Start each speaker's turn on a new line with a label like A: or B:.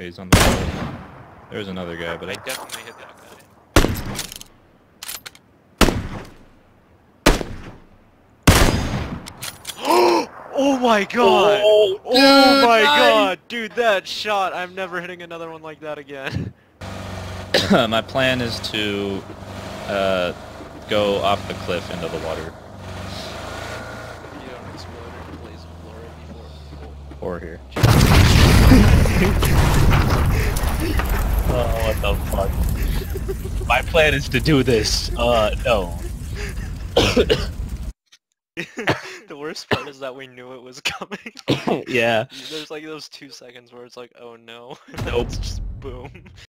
A: Okay, he's on the wall. There's another guy, but
B: I definitely hit that guy. Oh my god! Oh my god! Dude, that shot! I'm never hitting another one like that again.
A: My plan is to go off the cliff into the water.
B: You don't explode in a blaze of glory before.
A: Or here.
C: Oh, what the fuck? My plan is to do this. No.
B: The worst part is that we knew it was coming.
C: Yeah.
B: There's like those 2 seconds where it's like, oh no, and
C: Nope.
B: it's just boom.